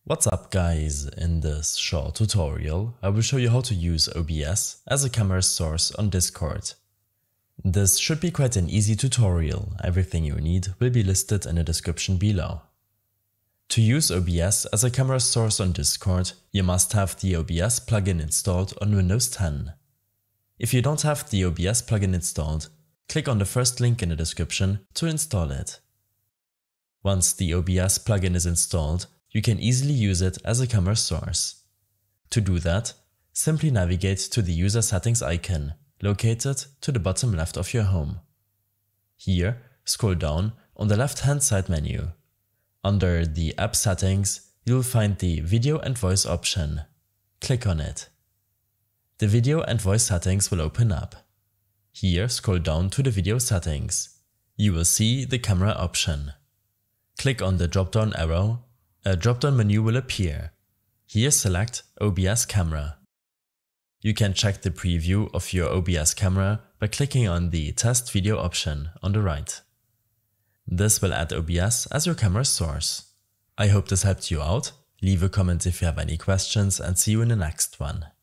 What's up guys, in this short tutorial I will show you how to use OBS as a camera source on Discord. This should be quite an easy tutorial, everything you need will be listed in the description below. To use OBS as a camera source on Discord, you must have the OBS plugin installed on Windows 10. If you don't have the OBS plugin installed, click on the first link in the description to install it. Once the OBS plugin is installed, you can easily use it as a camera source. To do that, simply navigate to the user settings icon, located to the bottom left of your home. Here, scroll down on the left-hand side menu. Under the app settings, you'll find the video and voice option. Click on it. The video and voice settings will open up. Here, scroll down to the video settings. You will see the camera option. Click on the drop-down arrow. A drop-down menu will appear. Here select OBS camera. You can check the preview of your OBS camera by clicking on the test video option on the right. This will add OBS as your camera source. I hope this helped you out. Leave a comment if you have any questions and see you in the next one.